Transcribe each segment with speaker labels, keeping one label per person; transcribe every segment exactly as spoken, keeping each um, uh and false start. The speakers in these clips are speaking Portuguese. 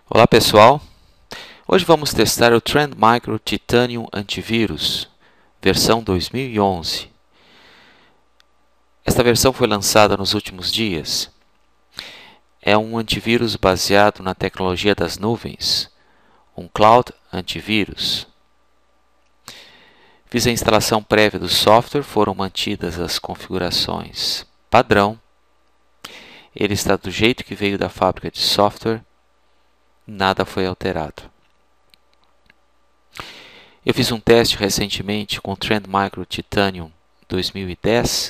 Speaker 1: Olá pessoal, hoje vamos testar o Trend Micro Titanium Antivírus, versão dois mil e onze. Esta versão foi lançada nos últimos dias. É um antivírus baseado na tecnologia das nuvens, um Cloud Antivírus. Fiz a instalação prévia do software, foram mantidas as configurações padrão. Ele está do jeito que veio da fábrica de software. Nada foi alterado. Eu fiz um teste recentemente com o Trend Micro Titanium dois mil e dez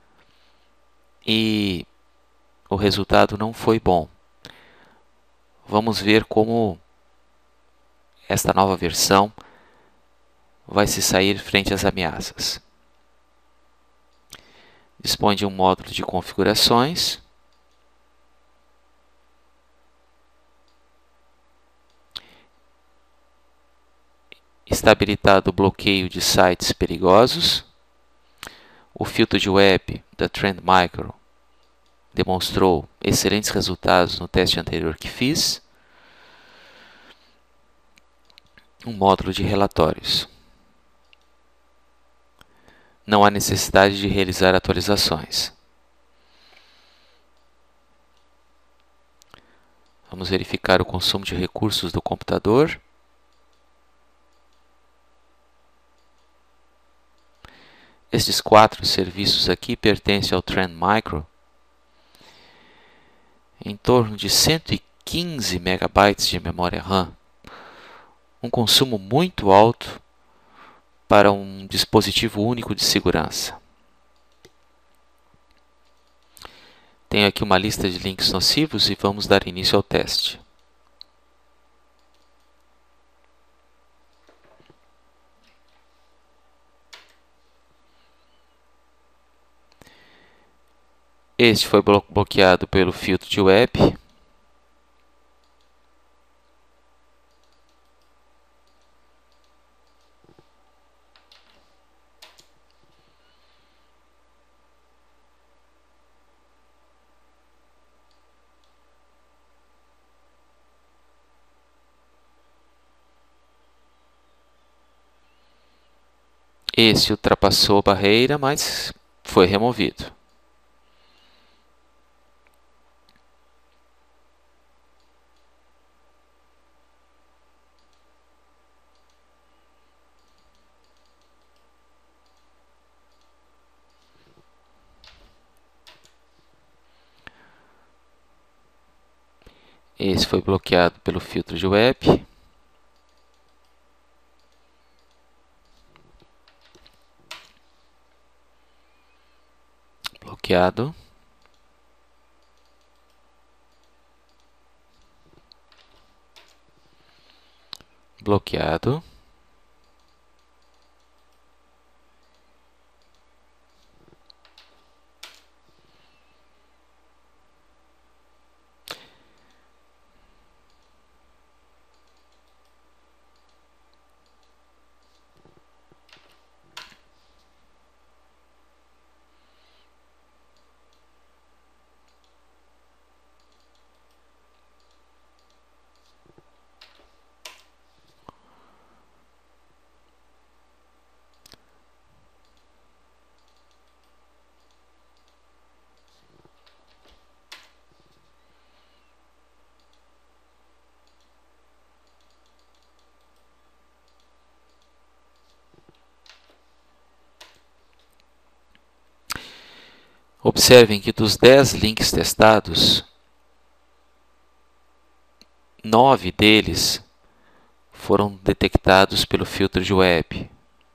Speaker 1: e o resultado não foi bom. Vamos ver como esta nova versão vai se sair frente às ameaças. Dispõe de um módulo de configurações. Está habilitado o bloqueio de sites perigosos. O filtro de web da Trend Micro demonstrou excelentes resultados no teste anterior que fiz. Um módulo de relatórios. Não há necessidade de realizar atualizações. Vamos verificar o consumo de recursos do computador. Estes quatro serviços aqui pertencem ao Trend Micro, em torno de cento e quinze megabytes de memória RAM, um consumo muito alto para um dispositivo único de segurança. Tenho aqui uma lista de links nocivos e vamos dar início ao teste. Este foi blo- bloqueado pelo filtro de web. Esse ultrapassou a barreira, mas foi removido. Esse foi bloqueado pelo filtro de web. Bloqueado. Bloqueado. Observem que dos dez links testados, nove deles foram detectados pelo filtro de web.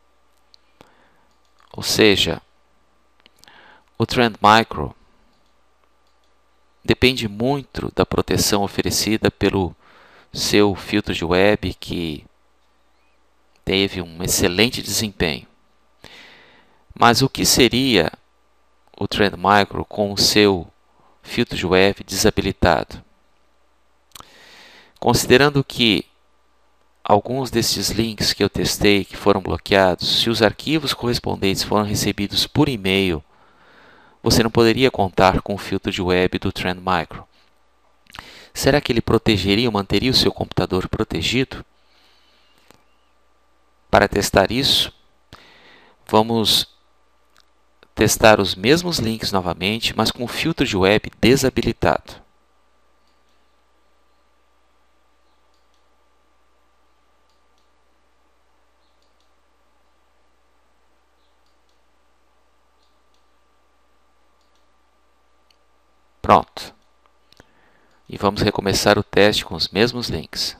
Speaker 1: Ou seja, o Trend Micro depende muito da proteção oferecida pelo seu filtro de web, que teve um excelente desempenho. Mas o que seria o Trend Micro com o seu filtro de web desabilitado? Considerando que alguns desses links que eu testei que foram bloqueados, se os arquivos correspondentes foram recebidos por e-mail, você não poderia contar com o filtro de web do Trend Micro. Será que ele protegeria ou manteria o seu computador protegido? Para testar isso, vamos testar os mesmos links novamente, mas com o filtro de web desabilitado. Pronto. E vamos recomeçar o teste com os mesmos links.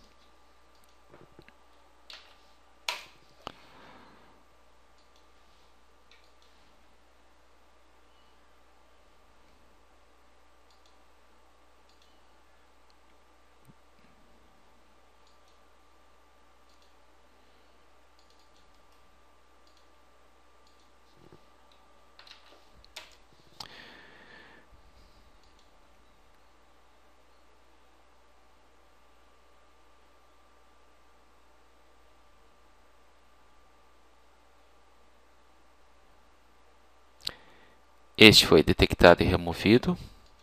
Speaker 1: Este foi detectado e removido.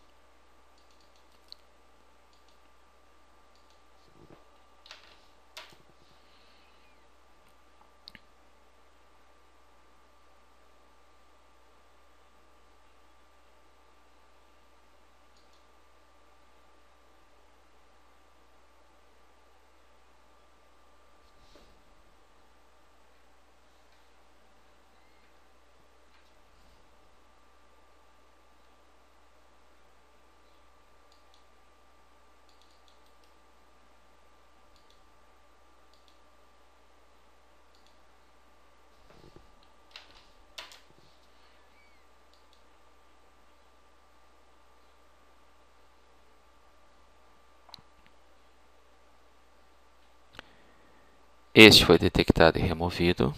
Speaker 1: Este foi detectado e removido.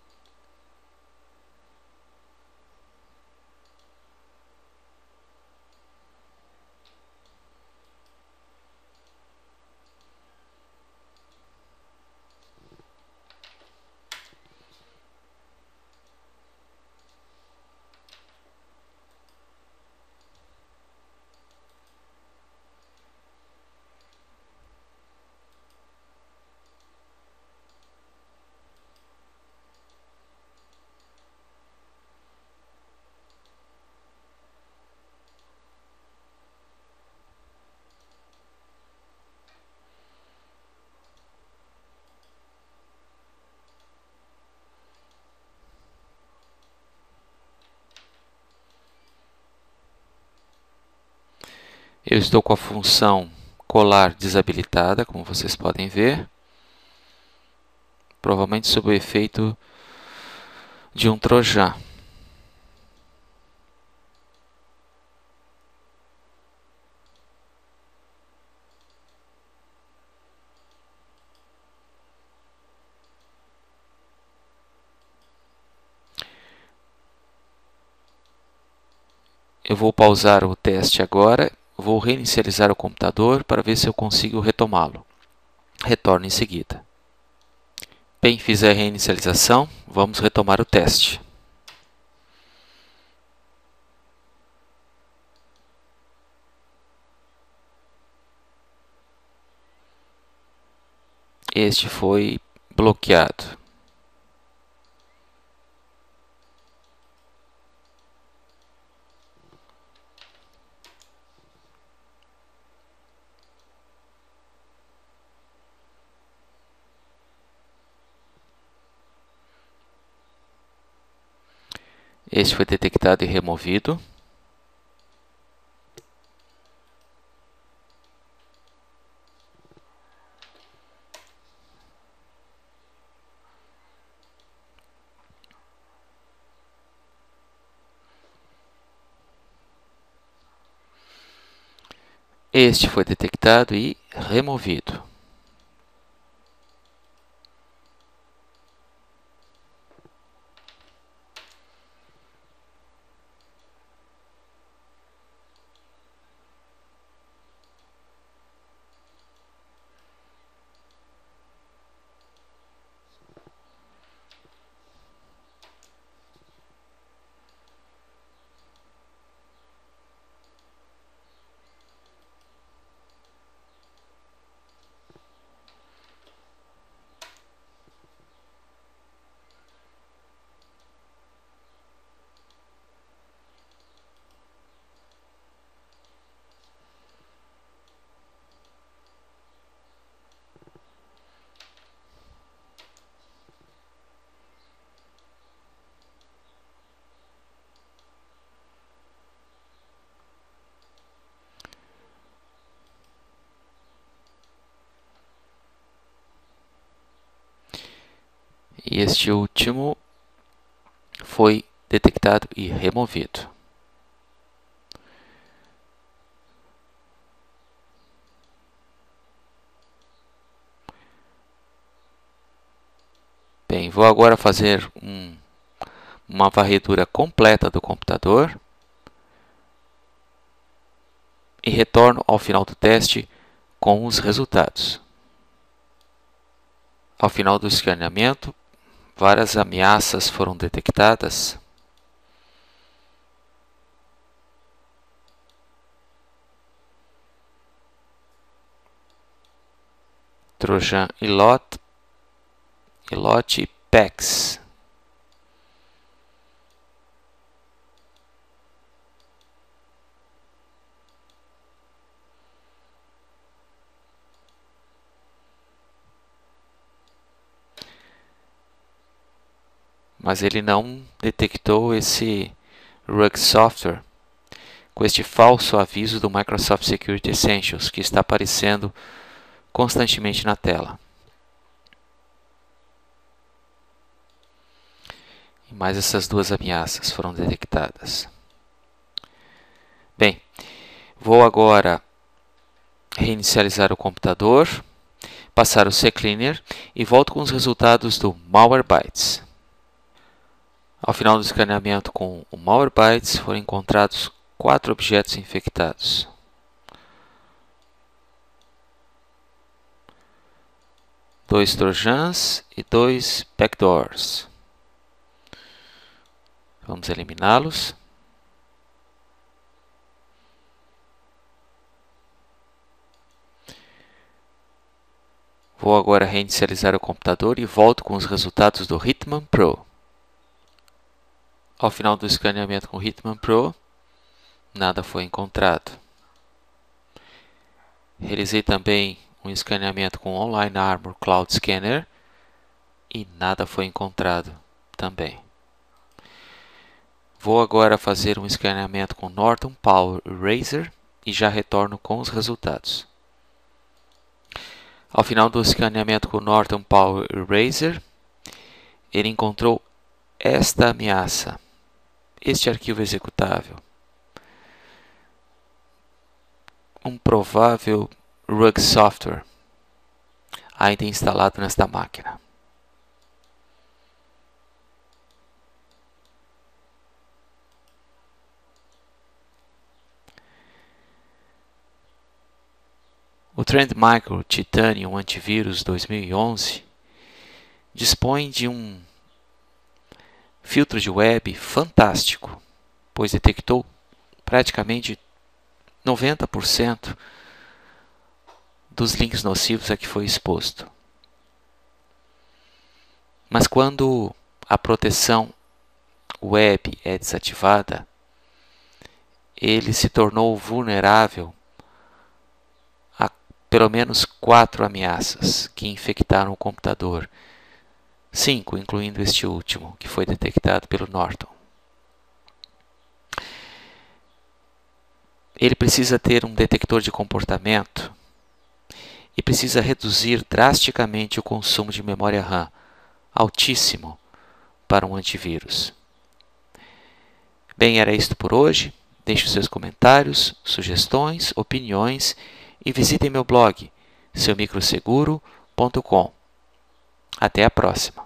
Speaker 1: Eu estou com a função colar desabilitada, como vocês podem ver, provavelmente sob o efeito de um trojan. Eu vou pausar o teste agora, vou reinicializar o computador para ver se eu consigo retomá-lo. Retorno em seguida. Bem, fiz a reinicialização, vamos retomar o teste. Este foi bloqueado. Este foi detectado e removido. Este foi detectado e removido. E este último foi detectado e removido. Bem, vou agora fazer um, uma varredura completa do computador e retorno ao final do teste com os resultados. Ao final do escaneamento, várias ameaças foram detectadas. Trojan Elot, Elot e Pex. Mas ele não detectou esse Rug Software com este falso aviso do Microsoft Security Essentials que está aparecendo constantemente na tela. E mais essas duas ameaças foram detectadas. Bem, vou agora reinicializar o computador, passar o CCleaner e volto com os resultados do Malwarebytes. Ao final do escaneamento com o Malwarebytes, foram encontrados quatro objetos infectados. Dois trojans e dois backdoors. Vamos eliminá-los. Vou agora reinicializar o computador e volto com os resultados do Hitman Pro. Ao final do escaneamento com o Hitman Pro, nada foi encontrado. Realizei também um escaneamento com o Online Armor Cloud Scanner e nada foi encontrado também. Vou agora fazer um escaneamento com Norton Power Eraser e já retorno com os resultados. Ao final do escaneamento com Norton Power Eraser, ele encontrou esta ameaça, este arquivo executável, um provável Rug Software ainda instalado nesta máquina. O Trend Micro Titanium Antivírus dois mil e onze dispõe de um filtro de web fantástico, pois detectou praticamente noventa por cento dos links nocivos a que foi exposto. Mas quando a proteção web é desativada, ele se tornou vulnerável a pelo menos quatro ameaças que infectaram o computador. Cinco, incluindo este último, que foi detectado pelo Norton. Ele precisa ter um detector de comportamento e precisa reduzir drasticamente o consumo de memória RAM, altíssimo para um antivírus. Bem, era isto por hoje. Deixe os seus comentários, sugestões, opiniões e visitem meu blog, seu microseguro ponto com. Até a próxima!